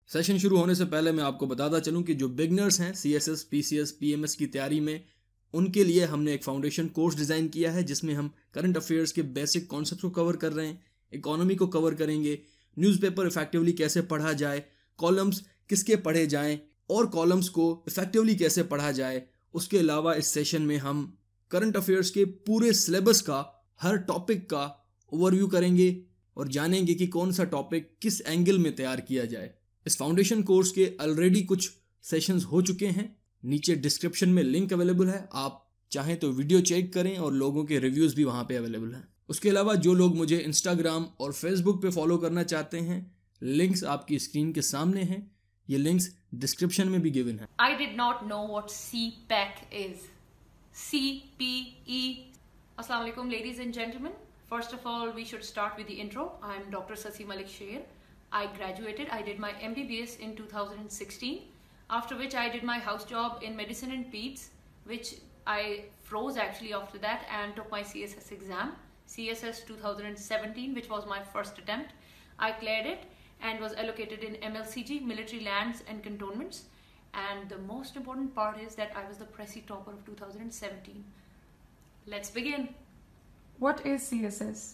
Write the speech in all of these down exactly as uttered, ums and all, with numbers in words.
Session शुरू होने से पहले मैं आपको बताता चलूं कि जो बिगनर्स हैं C S S, P C S, P M S की तैयारी में, उनके लिए हमने एक फाउंडेशन कोर्स डिज़ाइन किया है जिसमें हम करंट अफेयर्स के बेसिक कॉन्सेप्ट को कवर कर रहे हैं, इकोनॉमी को कवर करेंगे, न्यूज़पेपर इफेक्टिवली कैसे पढ़ा जाए, कॉलम्स किसके पढ़े जाएं और कॉलम्स को इफेक्टिवली कैसे पढ़ा जाए। उसके अलावा इस सेशन में हम करंट अफेयर्स के पूरे सिलेबस का, हर टॉपिक का ओवरव्यू करेंगे और जानेंगे कि कौन सा टॉपिक किस एंगल में तैयार किया जाए। इस फाउंडेशन कोर्स के ऑलरेडी कुछ सेशंस हो चुके हैं, नीचे डिस्क्रिप्शन में लिंक अवेलेबल है, आप चाहें तो वीडियो चेक करें और लोगों के रिव्यूज़ भी वहाँ पे अवेलेबल हैं। उसके अलावा जो लोग मुझे इंस्टाग्राम और फेसबुक पे फॉलो करना चाहते हैं, लिंक्स आपकी स्क्रीन के सामने हैं, ये लिंक्स डिस्क्रिप्शन में भी गिवन है। I did not know what C PEC is. C P E. Assalamu alaikum, ladies and gentlemen. First of all, we should start with the intro. I am Doctor Sasi Malik Sher. I graduated. I did my M B B S in two thousand sixteen, after which I did my house job in medicine and peds, which I froze actually after that and took my C S S exam, C S S two thousand seventeen, which was my first attempt. I cleared it and was allocated in M L C G, military lands and cantonments. And the most important part is that I was the Pressy topper of two thousand seventeen. Let's begin. What is C S S?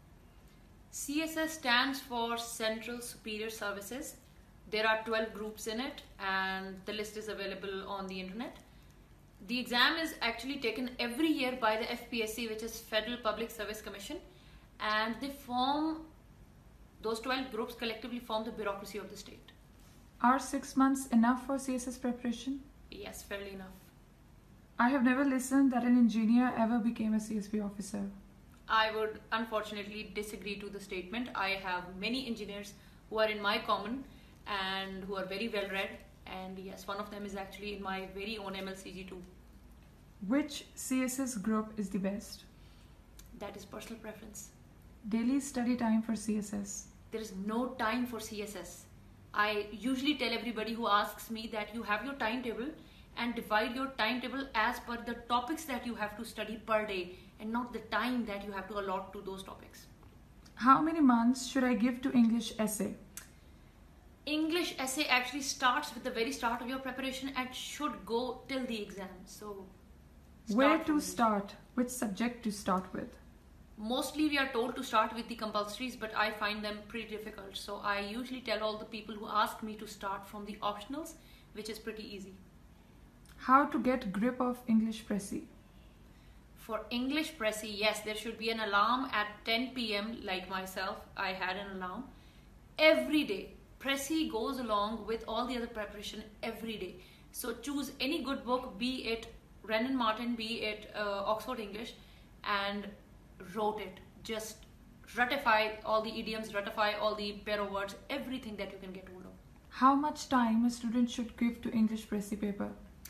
C S S stands for Central Superior Services. There are twelve groups in it and the list is available on the internet. The exam is actually taken every year by the F P S C, which is Federal Public Service Commission, and they form, those twelve groups collectively form the bureaucracy of the state. Are six months enough for C S S preparation? Yes, fairly enough. I have never listened that an engineer ever became a C S P officer. I would unfortunately disagree to the statement. I have many engineers who are in my common and who are very well read, and yes, one of them is actually in my very own M L C G too. Which C S S group is the best? That is personal preference. Daily study time for C S S. There is no time for C S S. I usually tell everybody who asks me that you have your timetable and divide your timetable as per the topics that you have to study per day and not the time that you have to allot to those topics. How many months should I give to English essay? English essay actually starts with the very start of your preparation and should go till the exam. So, where to start? Which subject to start with? Mostly we are told to start with the compulsories, but I find them pretty difficult. So I usually tell all the people who ask me to start from the optionals, which is pretty easy. How to get grip of English Pressy? For English Pressy, yes, there should be an alarm at ten p m like myself. I had an alarm. Every day, Pressy goes along with all the other preparation every day. So choose any good book, be it Renan Martin, be it uh, Oxford English, and wrote it. Just ratify all the idioms, ratify all the pair of words, everything that you can get hold of. How much time a student should give to English Pressy paper?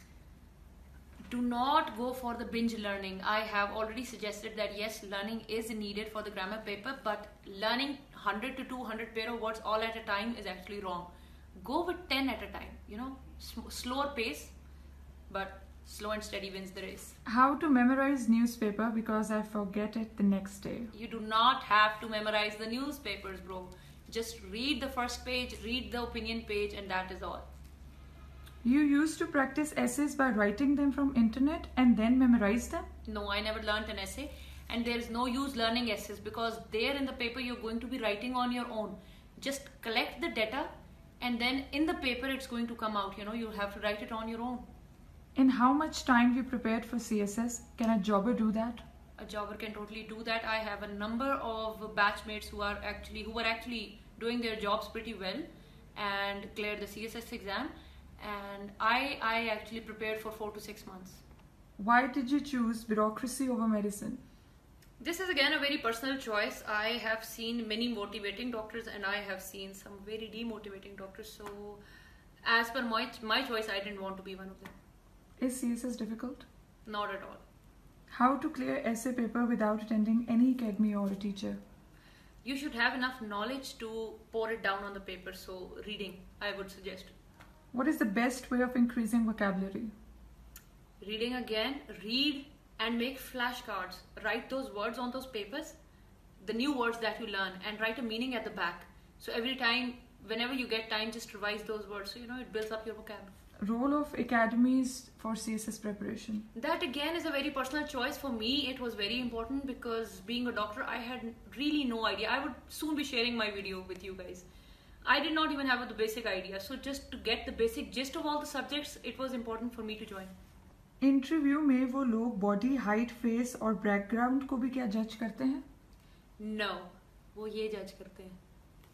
Do not go for the binge learning. I have already suggested that yes, learning is needed for the grammar paper, but learning one hundred to two hundred pair of words all at a time is actually wrong. Go with ten at a time, you know, slower pace, but slow and steady wins the race. How to memorize newspaper because I forget it the next day? You do not have to memorize the newspapers, bro. Just read the first page, read the opinion page, and that is all. You used to practice essays by writing them from internet and then memorize them? No, I never learnt an essay, and there is no use learning essays because there in the paper you're going to be writing on your own. Just collect the data and then in the paper it's going to come out, you know, you'll have to write it on your own. In how much time you prepared for C S S? Can a jobber do that? A jobber can totally do that. I have a number of batchmates who are actually who were actually doing their jobs pretty well and cleared the C S S exam. And I, I actually prepared for four to six months. Why did you choose bureaucracy over medicine? This is again a very personal choice. I have seen many motivating doctors and I have seen some very demotivating doctors. So as per my, my choice, I didn't want to be one of them. Is C S S difficult? Not at all. How to clear essay paper without attending any academy or a teacher? You should have enough knowledge to pour it down on the paper. So reading, I would suggest. What is the best way of increasing vocabulary? Reading again, read and make flashcards. Write those words on those papers, the new words that you learn, and write a meaning at the back. So every time whenever you get time, just revise those words. So, you know, it builds up your vocab. Role of academies for C S S preparation. That again is a very personal choice. For me, it was very important because being a doctor, I had really no idea. I would soon be sharing my video with you guys. I did not even have the basic idea. So just to get the basic gist of all the subjects, it was important for me to join. Interview में वो लोग body height face और background को भी क्या जज करते हैं? No, वो ये जज करते हैं.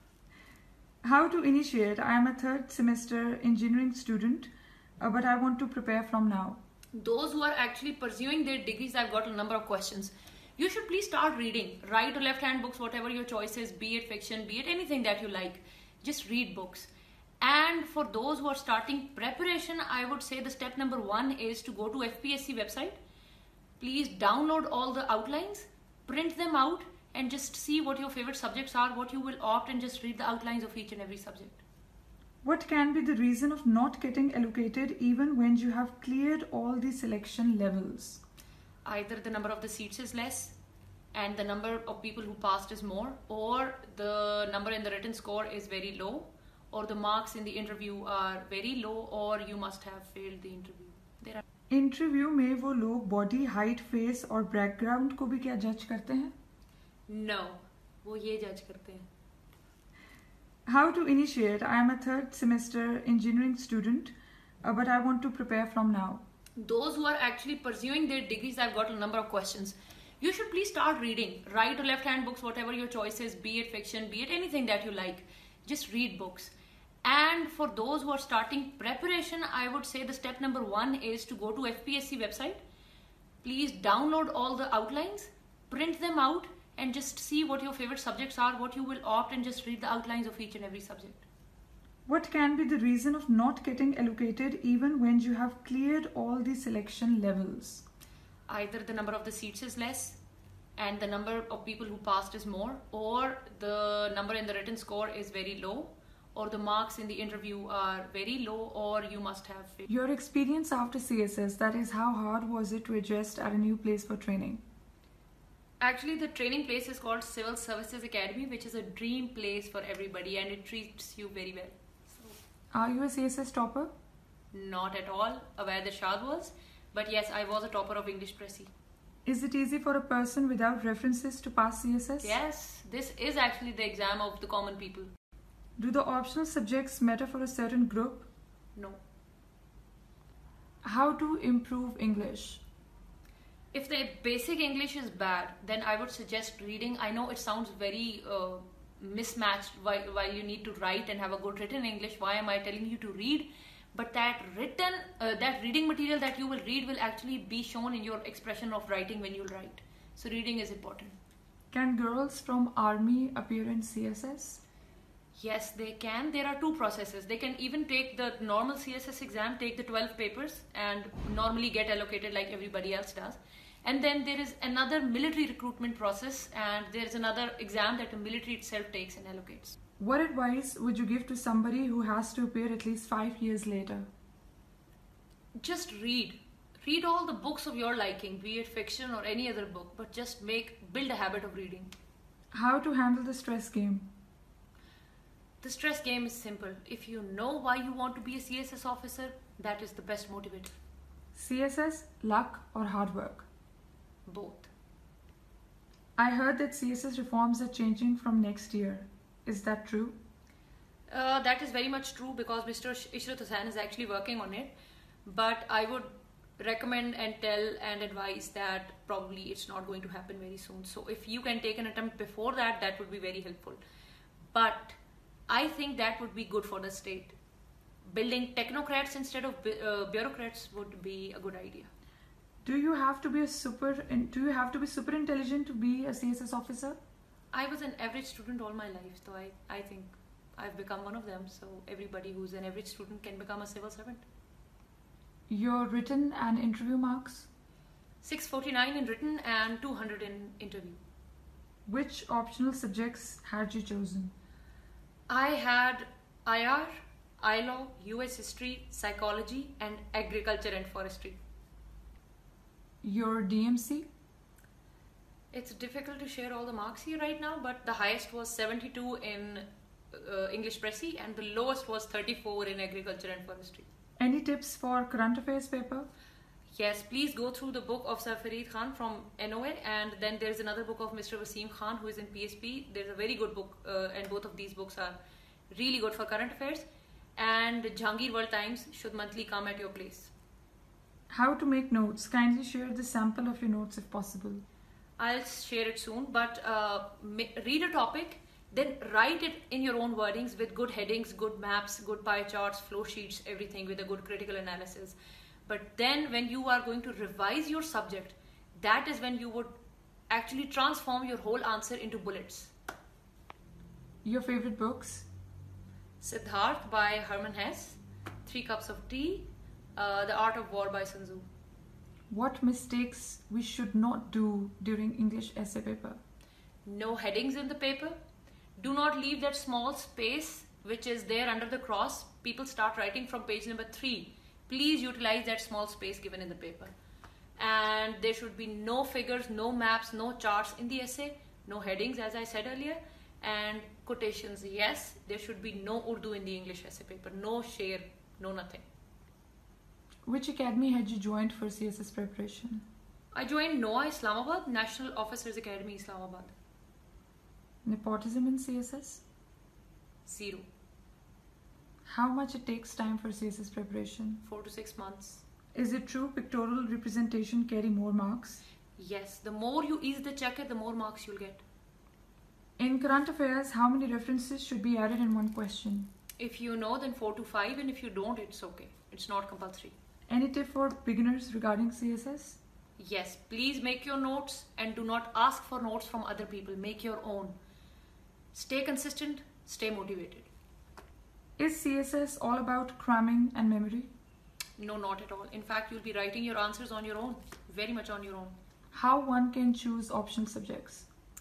How to initiate? I am a third semester engineering student, uh, but I want to prepare from now. Those who are actually pursuing their degrees, I've got a number of questions. You should please start reading. Right or left hand books, whatever your choice is, be it fiction, be it anything that you like. Just read books. And for those who are starting preparation, I would say the step number one is to go to F P S C website. Please download all the outlines, print them out, and just see what your favorite subjects are, what you will opt, and just read the outlines of each and every subject. What can be the reason of not getting allocated even when you have cleared all the selection levels? Either the number of the seats is less and the number of people who passed is more, or the number in the written score is very low, or the marks in the interview are very low, or you must have failed the interview. There are interview में वो लोग body height face और background को भी क्या जज करते हैं? No, वो ये जज करते हैं. How to initiate? I am a third semester engineering student, uh, but I want to prepare from now. Those who are actually pursuing their degrees, I've got a number of questions. You should please start reading. Right or left hand books, whatever your choice is, be it fiction, be it anything that you like. Just read books. And for those who are starting preparation, I would say the step number one is to go to F P S C website. Please download all the outlines, print them out, and just see what your favorite subjects are, what you will opt, and just read the outlines of each and every subject. What can be the reason of not getting allocated even when you have cleared all the selection levels? Either the number of the seats is less and the number of people who passed is more, or the number in the written score is very low, or the marks in the interview are very low, or you must have failed. Your experience after C S S, that is, how hard was it to adjust at a new place for training? Actually, the training place is called Civil Services Academy, which is a dream place for everybody, and it treats you very well. So, Are you a C S S topper? not at all aware that Shad was, but yes, I was a topper of English Pressy. Is it easy for a person without references to pass C S S? Yes, this is actually the exam of the common people. Do the optional subjects matter for a certain group? No. How to improve English? If the basic English is bad, then I would suggest reading. I know it sounds very uh, mismatched while, while you need to write and have a good written English. Why am I telling you to read? But that written, uh, that reading material that you will read will actually be shown in your expression of writing when you write. So reading is important. Can girls from Army appear in C S S? Yes, they can. There are two processes. They can even take the normal C S S exam, take the twelve papers, and normally get allocated like everybody else does. And then there is another military recruitment process, and there is another exam that the military itself takes and allocates. What advice would you give to somebody who has to appear at least five years later? Just read. Read all the books of your liking, be it fiction or any other book, but just make build a habit of reading. How to handle the stress game? The stress game is simple. If you know why you want to be a C S S officer, that is the best motivator. C S S, luck or hard work? Both. I heard that C S S reforms are changing from next year. Is that true? Uh, that is very much true because Mister Ishrat Hussain is actually working on it. But I would recommend and tell and advise that probably it's not going to happen very soon. So if you can take an attempt before that, that would be very helpful. But I think that would be good for the state. Building technocrats instead of uh, bureaucrats would be a good idea. Do you have to be a super? Do you have to be super intelligent to be a C S S officer? I was an average student all my life, so I, I think I've become one of them. So everybody who's an average student can become a civil servant. Your written and interview marks? six forty-nine in written and two hundred in interview. Which optional subjects had you chosen? I had I R, I L O, U S history, psychology, and agriculture and forestry. Your D M C? It's difficult to share all the marks here right now, but the highest was seventy-two in uh, English Pressy, and the lowest was thirty-four in Agriculture and Forestry. Any tips for current affairs paper? Yes, please go through the book of Sir Farid Khan from N O A, and then there's another book of Mister Wasim Khan who is in P S P. There's a very good book, uh, and both of these books are really good for current affairs. And Jahangir World Times should monthly come at your place. How to make notes? Kindly share the sample of your notes if possible. I'll share it soon, but uh, read a topic, then write it in your own wordings with good headings, good maps, good pie charts, flow sheets, everything with a good critical analysis. But then when you are going to revise your subject, that is when you would actually transform your whole answer into bullets. Your favorite books? Siddharth by Hermann Hesse, Three Cups of Tea, uh, The Art of War by Sun Tzu. What mistakes we should not do during English essay paper? No headings in the paper. Do not leave that small space which is there under the cross. People start writing from page number three. Please utilize that small space given in the paper. And there should be no figures, no maps, no charts in the essay, no headings as I said earlier, and quotations. Yes, there should be no Urdu in the English essay paper, no share, no nothing. Which academy had you joined for C S S preparation? I joined N O A Islamabad, National Officers Academy Islamabad. Nepotism in C S S? Zero. How much it takes time for C S S preparation? Four to six months. Is it true pictorial representation carry more marks? Yes, the more you ease the checker, the more marks you'll get. In current affairs, how many references should be added in one question? If you know, then four to five, and if you don't, it's okay. It's not compulsory. Any tip for beginners regarding C S S? Yes, please make your notes and do not ask for notes from other people. Make your own. Stay consistent, stay motivated. Is C S S all about cramming and memory? No, not at all. In fact, you'll be writing your answers on your own, very much on your own. How one can choose optional subjects?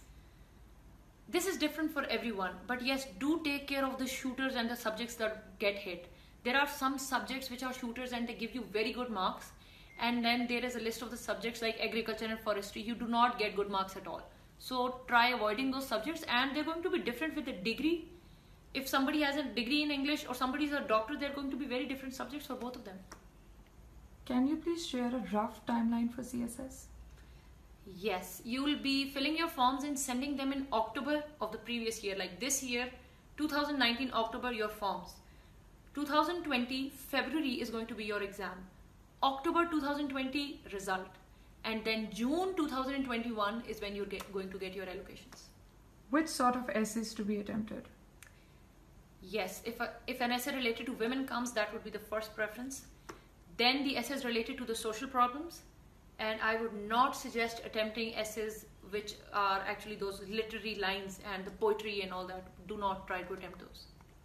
This is different for everyone, but yes, do take care of the shooters and the subjects that get hit. There are some subjects which are shooters and they give you very good marks, and then there is a list of the subjects like agriculture and forestry. You do not get good marks at all. So try avoiding those subjects, and they're going to be different with a degree. If somebody has a degree in English or somebody is a doctor, they're going to be very different subjects for both of them. Can you please share a rough timeline for C S S? Yes, you will be filling your forms and sending them in October of the previous year. Like this year, two thousand nineteen October, your forms. two thousand twenty February is going to be your exam. October two thousand twenty result. And then June two thousand twenty-one is when you're get, going to get your allocations. Which sort of essays to be attempted? Yes, if, a, if an essay related to women comes, that would be the first preference. Then the essays related to the social problems. And I would not suggest attempting essays which are actually those literary lines and the poetry and all that. Do not try to attempt those.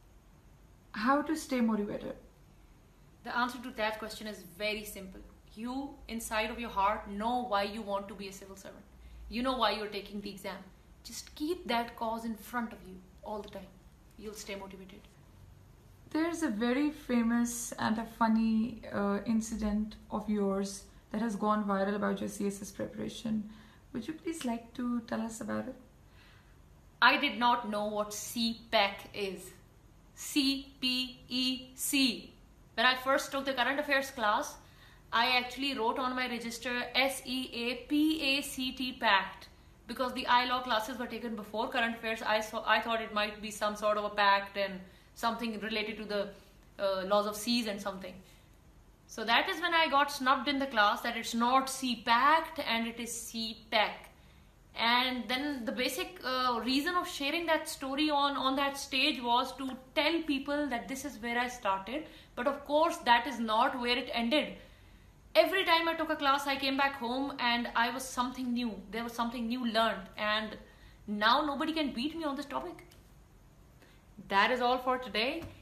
How to stay motivated? The answer to that question is very simple. You, inside of your heart, know why you want to be a civil servant. You know why you're taking the exam. Just keep that cause in front of you all the time. You'll stay motivated. There's a very famous and a funny uh, incident of yours that has gone viral about your C S S preparation. Would you please like to tell us about it? I did not know what C PEC is. C P E C. When I first took the current affairs class, I actually wrote on my register S E A P A C T pact. Because the I law classes were taken before current affairs, I saw I thought it might be some sort of a pact and something related to the uh, laws of seas and something. So that is when I got snubbed in the class that it's not C PACT and it is C PEC. And then the basic uh, reason of sharing that story on, on that stage was to tell people that this is where I started. But of course, that is not where it ended. Every time I took a class, I came back home and I was something new. There was something new learned. And now nobody can beat me on this topic. That is all for today.